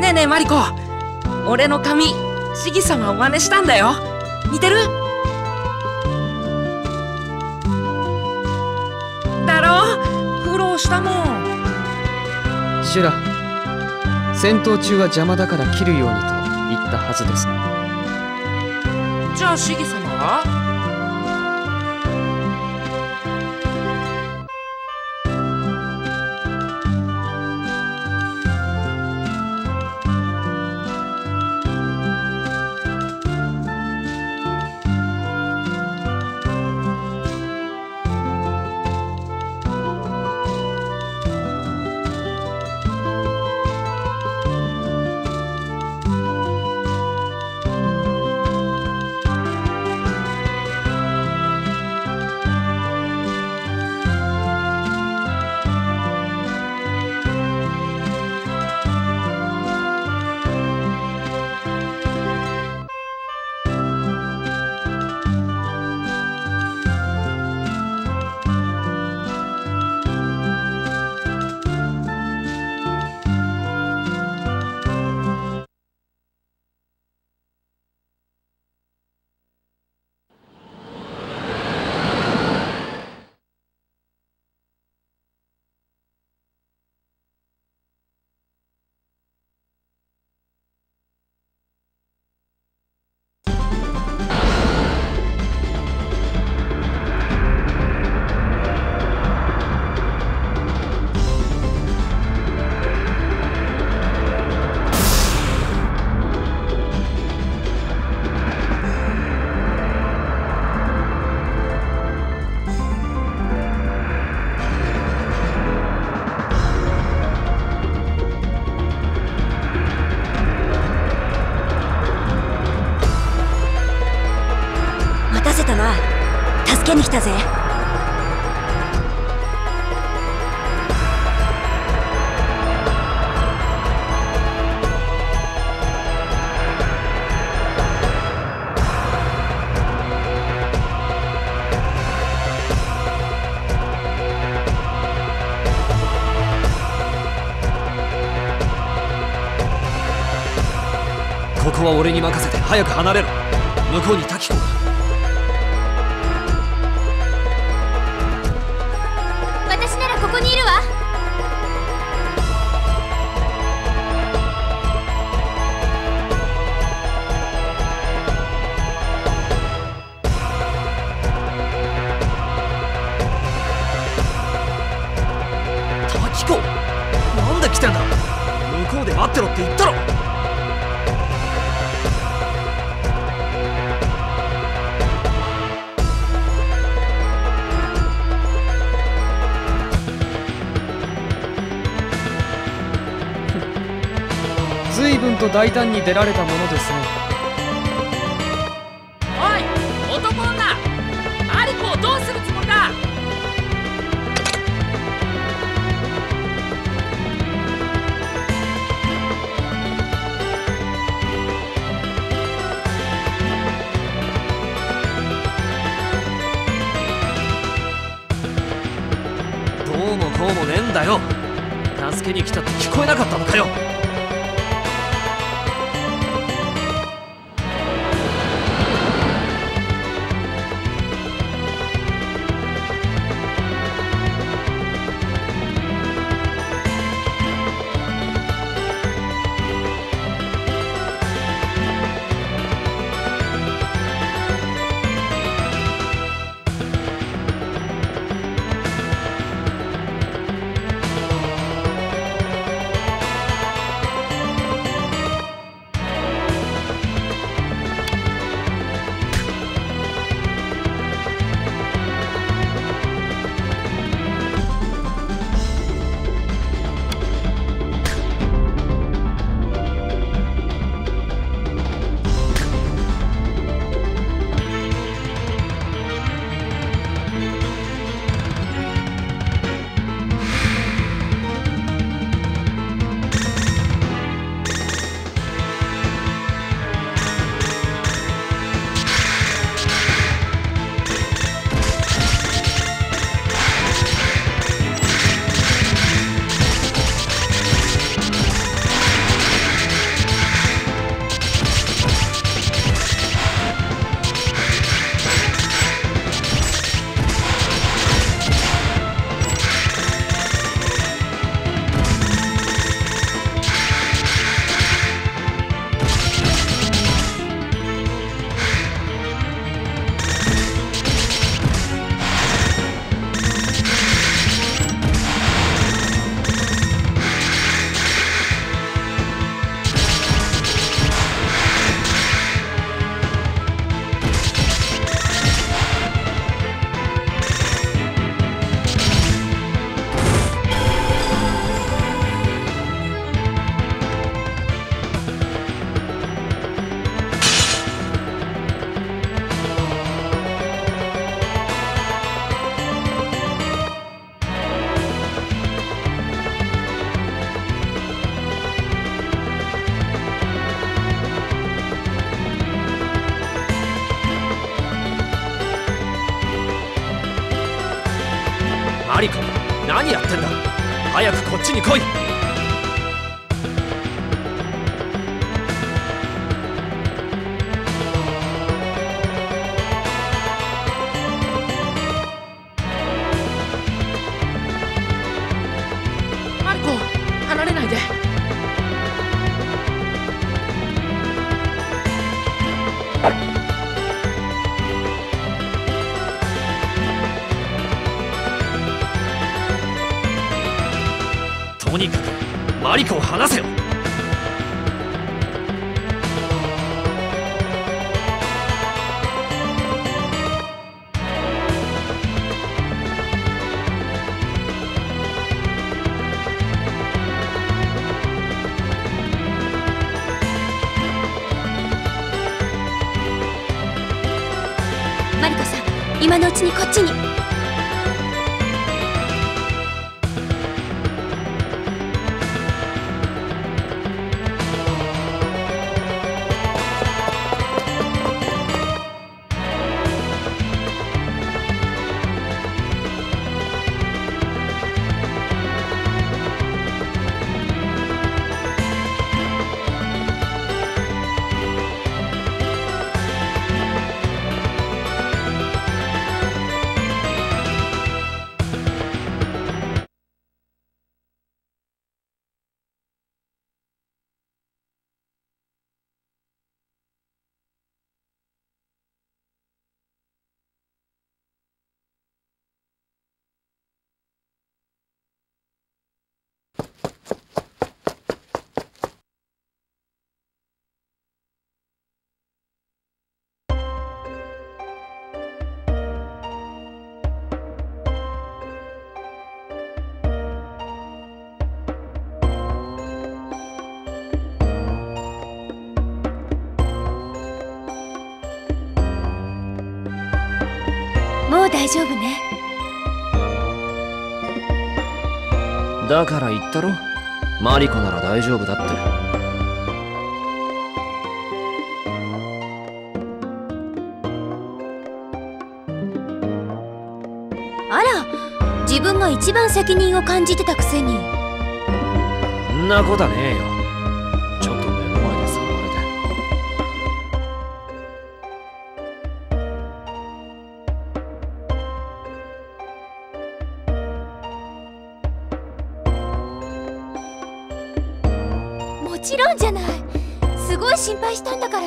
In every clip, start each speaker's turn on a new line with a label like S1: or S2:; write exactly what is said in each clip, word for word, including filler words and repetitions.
S1: ねえねえマリコ、俺の髪シギ様を真似したんだよ。似てるだろ？苦労したもん。
S2: シュラ、戦闘中は邪魔だから切るようにと言ったはずですが。
S1: じゃあシギ様は？
S3: 助けに来たぜ。
S2: ここは俺に任せて早く離れろ。向こうにタキコが。
S3: 私ならここにいるわ。
S2: タキコ、なんで来てんだ。向こうで待ってろって言ったろ。随分と大胆に出られたものですね。
S1: おい男女、マリコをどうするつもりだ。
S2: どうもこうもねえんだよ。助けに来たって聞こえなかったのかよ。 何やってんだ。早くこっちに来い。
S1: マリコ、離れないで。
S2: とにかくマリコを離せよ。
S3: マリコさん、今のうちにこっちに。もう大丈夫ね。
S4: だから言ったろ、マリコなら大丈夫だって。
S3: あら、自分が一番責任を感じてたくせに。
S4: んなことはねえよ。ちょっと目の前でさらわれて。
S3: もちろんじゃない。すごい心配したんだから。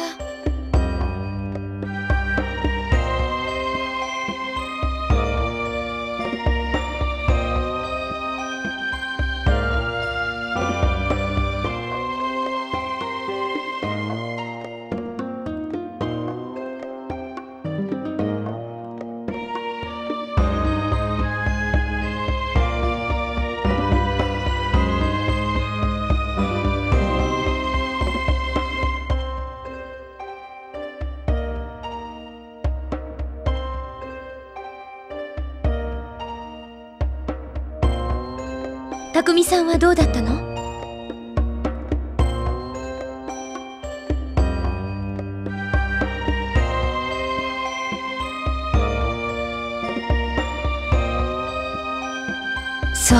S3: 匠さんはどうだったの？そう。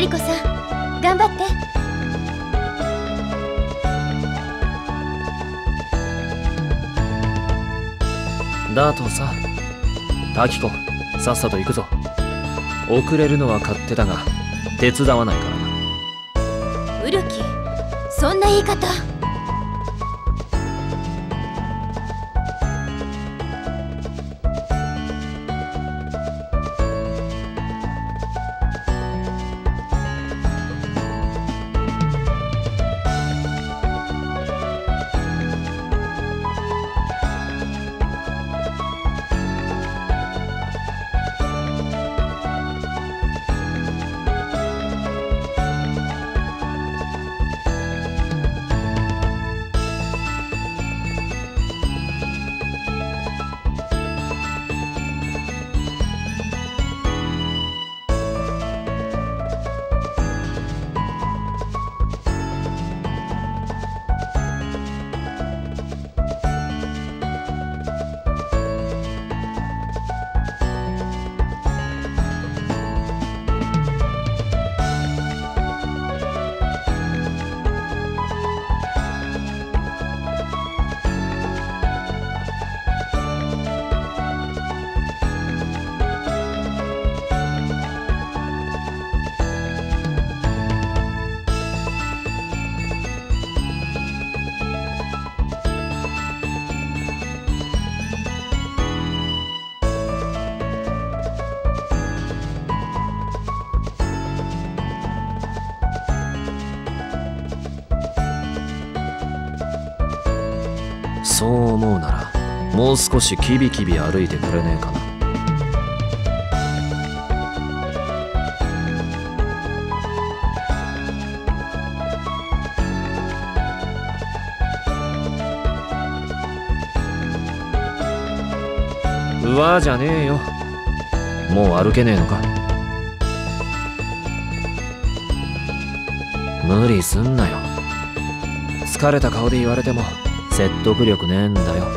S3: リコさん頑張って。
S4: だとさ、タキコ、さっさと行くぞ。遅れるのは勝手だが手伝わないからな。
S3: ウルキ、そんな言い方。
S4: そう思うならもう少しキビキビ歩いてくれねえかな。うわーじゃねえよ。もう歩けねえのか。無理すんなよ。疲れた顔で言われても説得力ねえんだよ。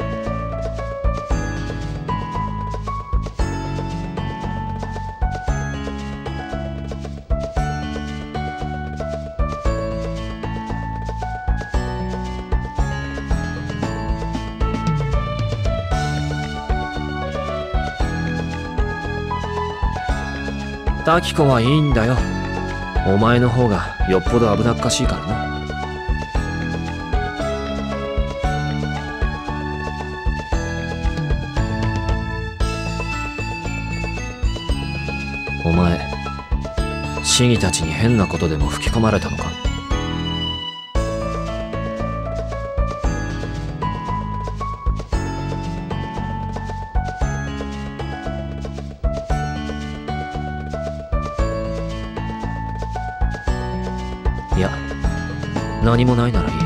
S4: タキコはいいんだよ。お前の方がよっぽど危なっかしいからな。お前、市議たちに変なことでも吹き込まれたのか？いや、何もないならいい。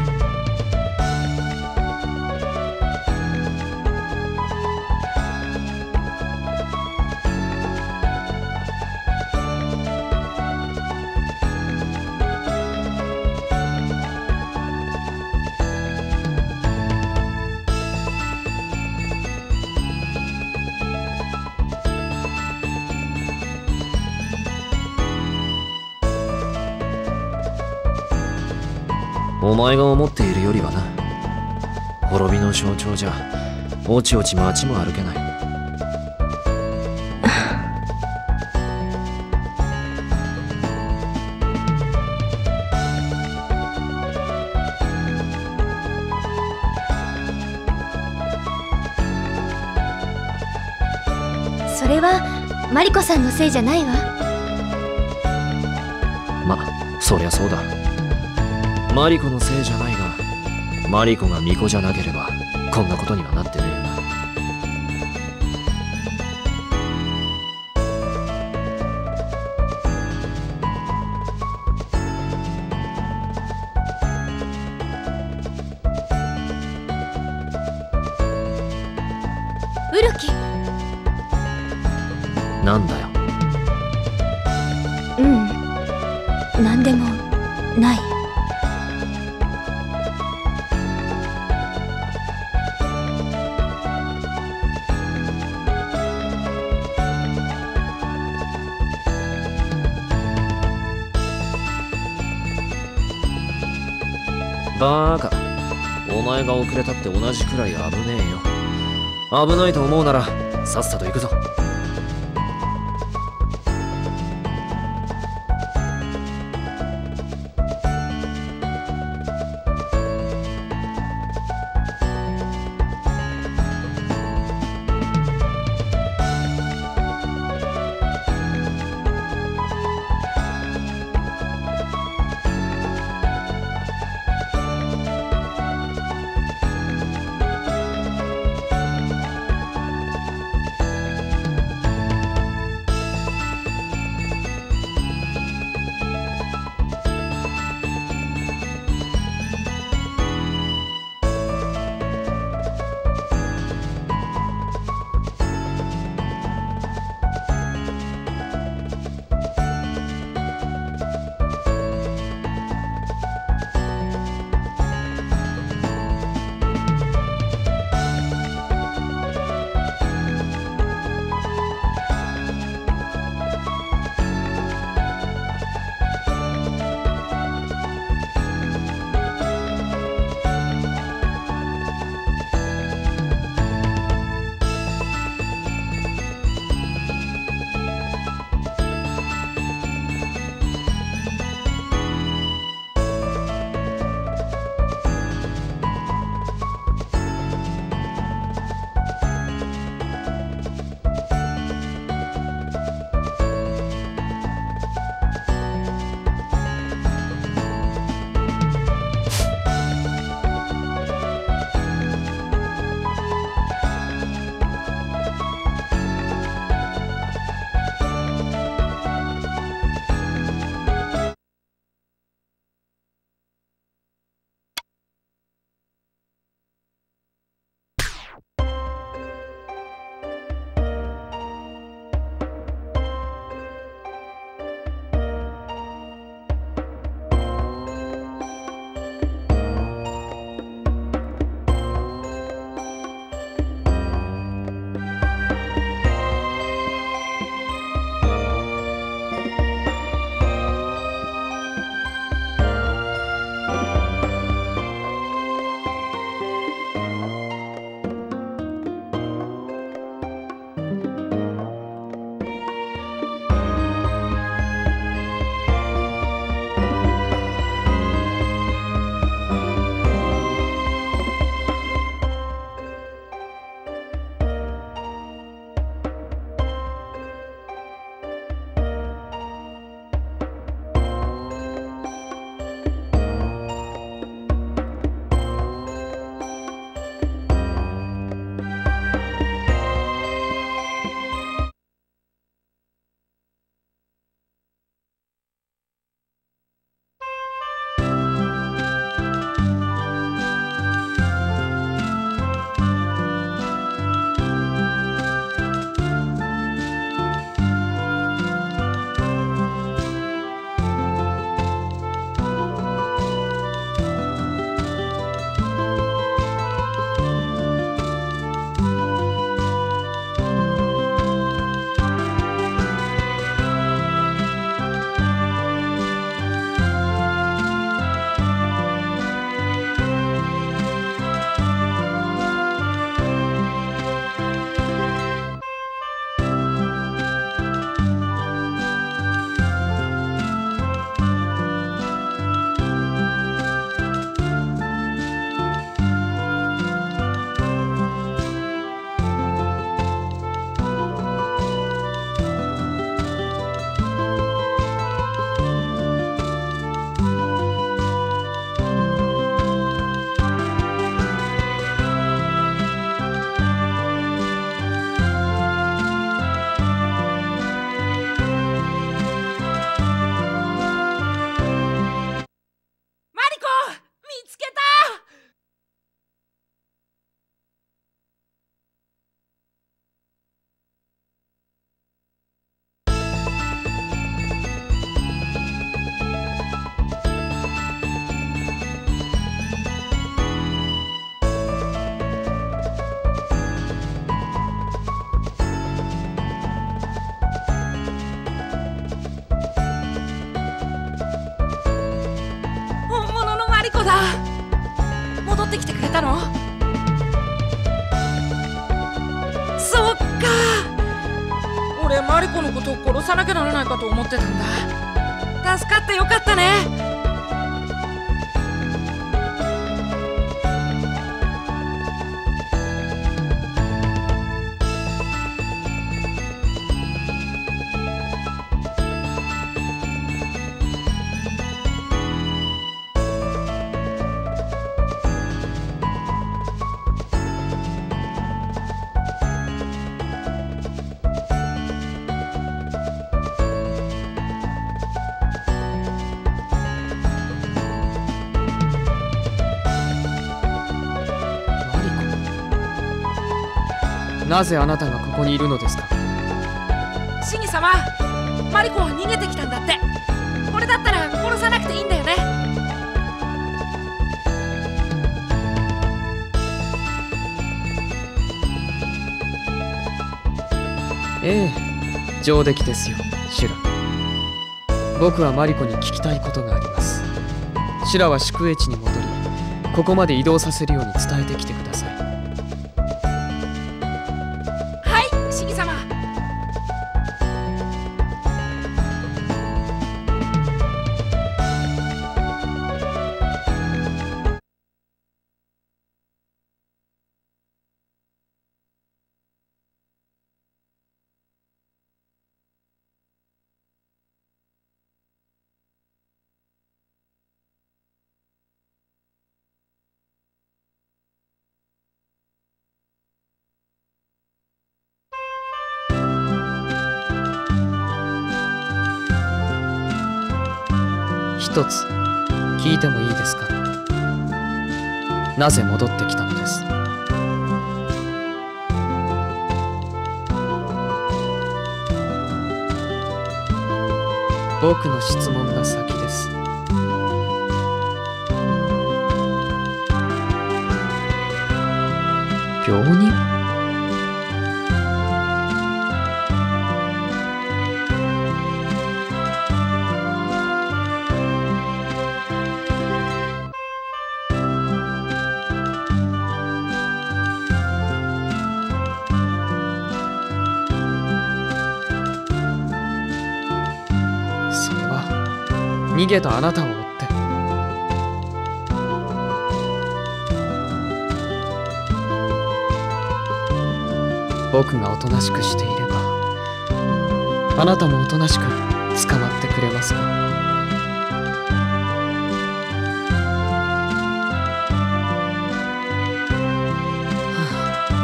S4: お前が思っているよりはな。滅びの象徴じゃおちおち街も歩けない。
S3: それはマリコさんのせいじゃないわ。
S4: ま、そりゃそうだ。マリコのせいじゃないが、マリコが巫女じゃなければこんなことにはなってねえよな。
S3: ウルキ。
S4: なんだよ。
S3: うん、なんでもない。
S4: バーカ、お前が遅れたって同じくらい危ねえよ。危ないと思うならさっさと行くぞ。
S1: リコのことを殺さなきゃならないかと思ってたんだ。助かってよかったね。
S5: なぜあなたがここにいるのですか？
S1: シギ様、マリコは逃げてきたんだって。これだったら殺さなくていいんだよね。
S5: ええ、上出来ですよ、シュラ。僕はマリコに聞きたいことがあります。シュラは宿営地に戻り、ここまで移動させるように伝えてきてください。
S1: はい、シギ様。
S5: 一つ聞いてもいいですか？なぜ戻ってきたのです？僕の質問が先です。病人？逃げたあなたを追って僕がおとなしくしていればあなたもおとなしく捕まってくれますか？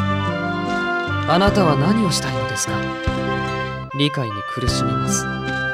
S5: はあ、あなたは何をしたいのですか？理解に苦しみます。